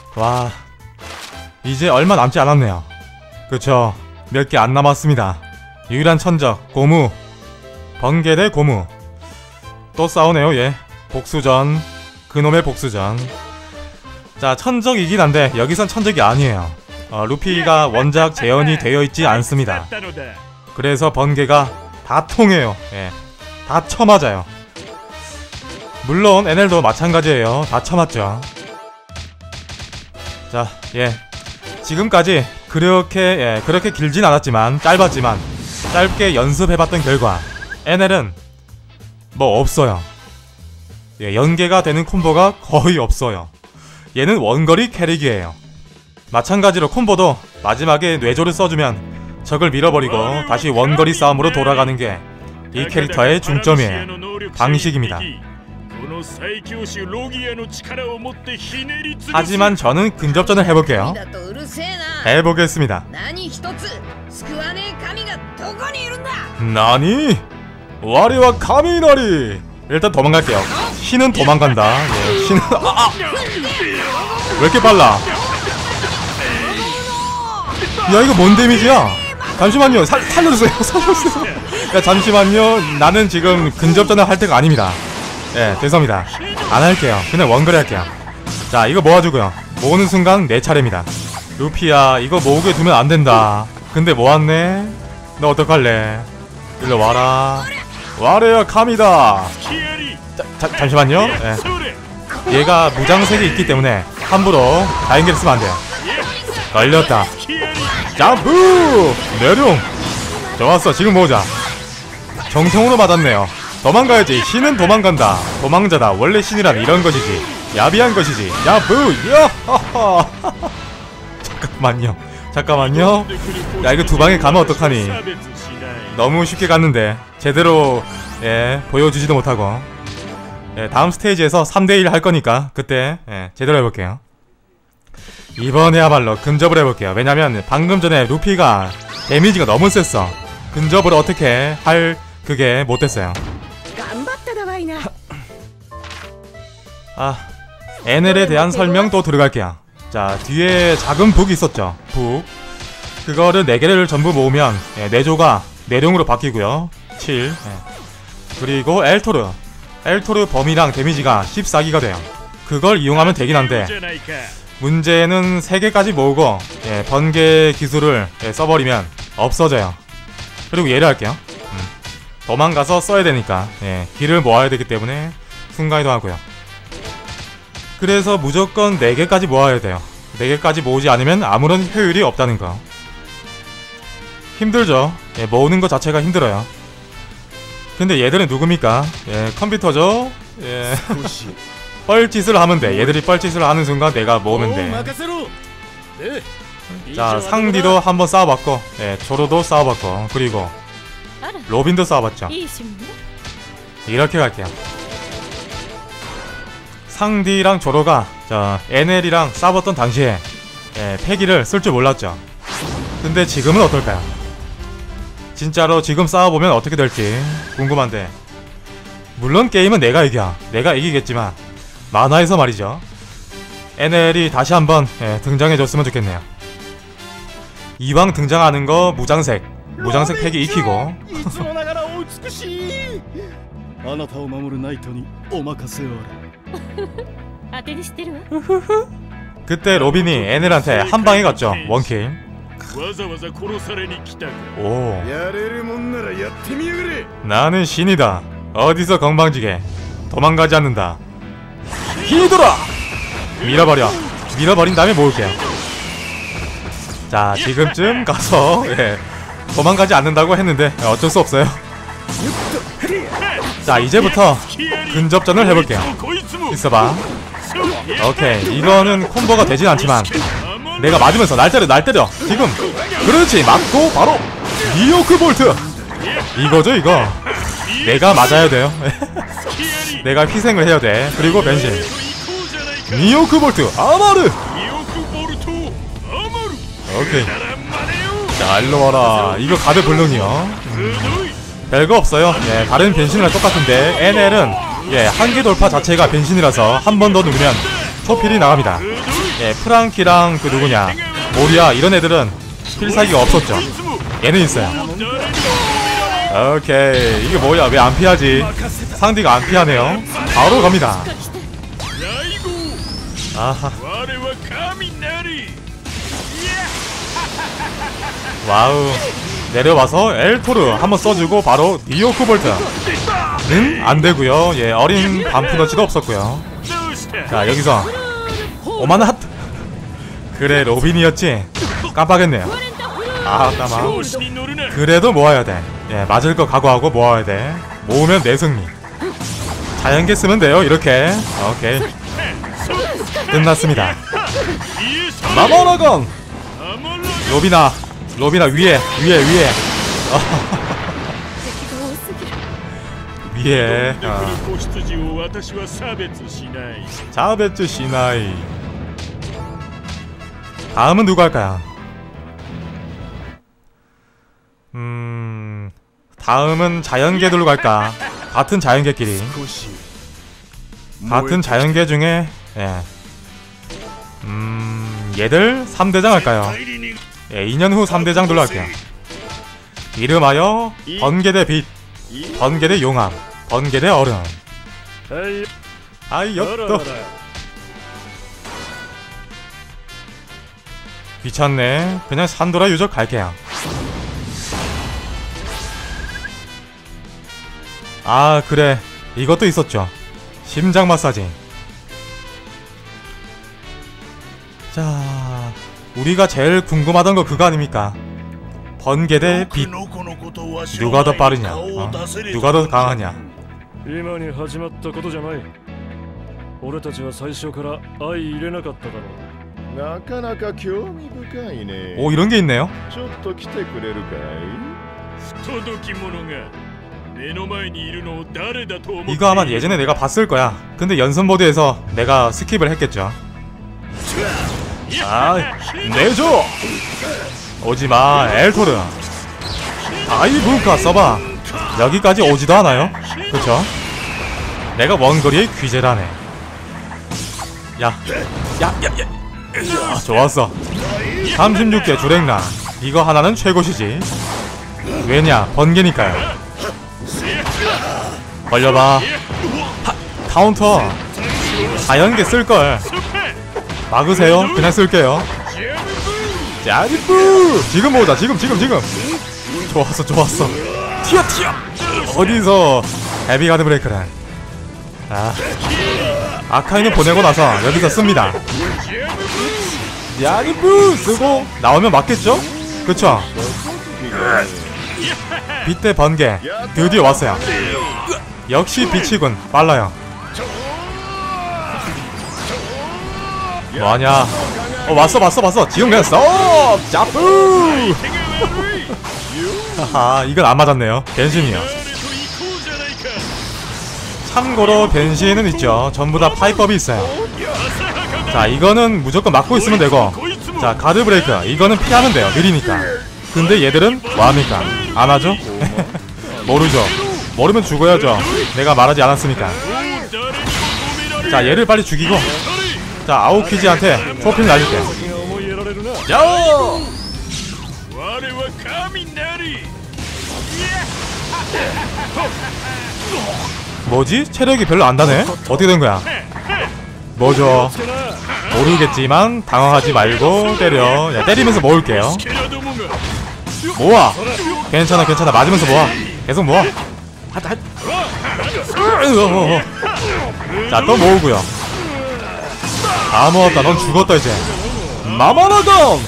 와, 이제 얼마 남지 않았네요. 그쵸, 몇 개 안 남았습니다. 유일한 천적 고무, 번개 대 고무. 또 싸우네요 얘. 복수전, 그놈의 복수전. 자, 천적이긴 한데 여기선 천적이 아니에요. 루피가 원작 재현이 되어 있지 않습니다. 그래서 번개가 다 통해요. 예, 다 쳐맞아요. 물론 NL도 마찬가지예요. 다 쳐맞죠. 자, 예, 지금까지 그렇게 길진 않았지만, 짧았지만 짧게 연습해봤던 결과 NL은 뭐 없어요. 예, 연계가 되는 콤보가 거의 없어요. 얘는 원거리 캐릭이에요. 마찬가지로 콤보도 마지막에 뇌조를 써주면 적을 밀어버리고 다시 원거리 싸움으로 돌아가는 게 이 캐릭터의 중점이에요. 방식입니다. 하지만 저는 근접전을 해볼게요. 해보겠습니다. 나니? 와리와 카미나리! 일단 도망갈게요. 신은 도망간다. 예, 신은 왜 이렇게 빨라? 야, 이거 뭔 데미지야? 잠시만요. 살려주세요. 살려주세요. 야, 잠시만요. 나는 지금 근접전을 할 때가 아닙니다. 예, 죄송합니다. 안 할게요. 그냥 원거리 할게요. 자, 이거 모아주고요. 모으는 순간 내 차례입니다. 루피야, 이거 모으게 두면 안 된다. 근데 모았네? 너 어떡할래? 일로 와라. 와래야 카미다. 잠시만요. 예. 얘가 무장색이 있기 때문에 함부로 다행기를 쓰면 안 돼요. 걸렸다. 점프! 내룡! 좋았어. 지금 모으자. 정통으로 맞았네요. 도망가야지. 신은 도망간다. 도망자다. 원래 신이란 이런 것이지. 야비한 것이지. 야부! 야하하! 잠깐만요. 야, 이거 두 방에 가면 어떡하니? 너무 쉽게 갔는데 제대로, 예, 보여주지도 못하고. 예, 다음 스테이지에서 3대1 할 거니까 그때, 예, 제대로 해볼게요. 이번에야말로 근접을 해볼게요. 왜냐면 방금 전에 루피가 데미지가 너무 셌어. 근접을 어떻게 할 그게 못됐어요. NL에 대한 설명 또 들어갈게요. 자, 뒤에 작은 북이 있었죠. 북. 그거를 4개를 전부 모으면, 예, 뇌조가 내룡으로 바뀌고요. 7. 예. 그리고 엘토르 범위랑 데미지가 14기가 돼요. 그걸 이용하면 되긴 한데 문제는 3개까지 모으고, 예, 번개 기술을, 예, 써버리면 없어져요. 그리고 얘를 할게요. 도망가서 써야 되니까, 예, 길을 모아야 되기 때문에 순간이동 하고요. 그래서 무조건 4개까지 모아야 돼요. 4개까지 모으지 않으면 아무런 효율이 없다는 거. 힘들죠. 예, 모으는 것 자체가 힘들어요. 근데 얘들은 누굽니까? 예, 컴퓨터죠. 예. 뻘짓을 하면 돼. 얘들이 뻘짓을 하는 순간 내가 모으면 돼. 자, 상디도 한번 싸워봤고, 예, 조로도 싸워봤고, 그리고 로빈도 싸워봤죠. 이렇게 갈게요. 상디랑 조로가 NL이랑 싸웠던 당시에, 예, 패기를 쓸 줄 몰랐죠. 근데 지금은 어떨까요? 진짜로 지금 싸워보면 어떻게 될지 궁금한데, 물론 게임은 내가 이기겠지만 만화에서 말이죠, NL이 다시 한번, 예, 등장해줬으면 좋겠네요. 이왕 등장하는 거 무장색 패기 익히고. 그때 로빈이 NL한테 한 방에 갔죠. 원킬. 오, 나는 신이다. 어디서 건방지게. 도망가지 않는다. 히드라! 밀어버린 다음에 모을게요. 자, 지금쯤 가서, 예, 도망가지 않는다고 했는데 어쩔 수 없어요. 자, 이제부터 근접전을 해볼게요. 있어봐. 오케이, 이거는 콤보가 되진 않지만 내가 맞으면서 날 때려. 지금 그렇지. 맞고 바로 니오크 볼트. 이거죠, 이거. 내가 맞아야 돼요. 내가 희생을 해야 돼. 그리고 변신. 니오크 볼트 아마르. 오케이. 자, 일로 와라. 이거 가드 블룬이요. 별거 없어요. 예, 다른 변신이랑 똑같은데 NL은, 예, 한계 돌파 자체가 변신이라서 한 번 더 누르면 초필이 나갑니다. 예, 프랑키랑 그 누구냐 모리아 이런 애들은 필살기가 없었죠. 얘는 있어요. 오케이, 이게 뭐야, 왜 안 피하지? 상대가 안 피하네요. 바로 갑니다. 아하. 와우. 내려와서 엘토르 한번 써주고 바로 디오쿠볼트. 는 안되고요. 예, 어린 반푸너치도 없었고요. 자, 여기서 오만 하트. 그래, 로빈이었지. 깜빡했네요. 아, 까마. 그래도 모아야 돼. 예, 맞을 거 각오하고 모아야 돼. 모으면 내 승리. 자연계 쓰면 돼요, 이렇게. 오케이. 끝났습니다. 마모라건! 로비나 위에. 위에. 자베츠 시나이. 다음은 누구 할까요? 다음은 자연계들로 갈까? 같은 자연계끼리. 같은 자연계 중에, 예. 얘들 3대장 할까요? 예, 2년 후 3대장들로 할게요. 이름하여 번개대 빛, 번개대 용암, 번개대 얼음. 아이였또. 귀찮네. 그냥 산도라 유적 갈게요. 아, 그래, 이것도 있었죠. 심장 마사지. 자, 우리가 제일 궁금하던 거 그거 아닙니까? 번개 대 빛. 누가 더 빠르냐? 누가 더 강하냐? 오, 이런 게 있네요. 이거 아마 예전에 내가 봤을 거야. 근데 연습 모드에서 내가 스킵을 했겠죠. 아, 내줘! 오지마, 엘토르. 아이브카 써봐. 여기까지 오지도 않아요. 그쵸? 내가 원거리의 귀재라네. 야. 아, 좋았어. 36개 주랭랑. 이거 하나는 최고시지. 왜냐, 번개니까요. 걸려봐. 카운터. 자연계 쓸걸. 막으세요. 그냥 쓸게요. 짜리뿌! 지금 보자. 지금. 좋았어. 튀어. 어디서 헤비가드 브레이크를. 아, 아카이는 보내고 나서 여기서 씁니다. 짜리뿌! 쓰고 나오면 맞겠죠? 그쵸? 빛대 번개 드디어 왔어요. 역시 빛이군. 빨라요. 뭐하냐? 왔어. 지금 그냥 써! 짜뿌! 하하, 이건 안 맞았네요. 변신이요. 참고로 변신은 있죠. 전부 다 파이법이 있어요. 자, 이거는 무조건 막고 있으면 되고, 자, 가드 브레이크. 이거는 피하면 돼요. 느리니까. 근데 얘들은 뭐합니까? 안 하죠? 모르죠. 모르면 죽어야죠. 내가 말하지 않았으니까. 자, 얘를 빨리 죽이고, 자, 아오키지한테 프로필 날릴게요. 야오! 뭐지? 체력이 별로 안 다네? 어떻게 된 거야? 뭐죠? 모르겠지만 당황하지 말고 때려. 야, 때리면서 모을게요. 모아! 괜찮아. 맞으면서 모아. 계속 모아. 자, 또 모으고요. 다 모았다. 넌 죽었다 이제. 마마나건!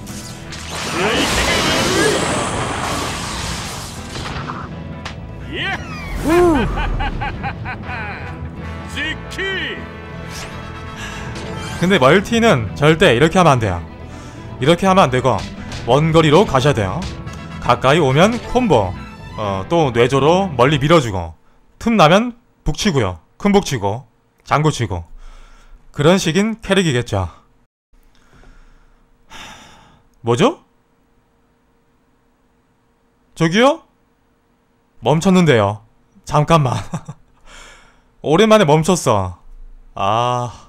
근데 멀티는 절대 이렇게 하면 안 돼요. 이렇게 하면 안 되고 원거리로 가셔야 돼요. 가까이 오면 콤보, 또 뇌조로 멀리 밀어주고, 틈 나면 북치고요. 큰 북치고, 장구치고. 그런 식인 캐릭이겠죠. 뭐죠? 저기요? 멈췄는데요. 잠깐만. 오랜만에 멈췄어. 아...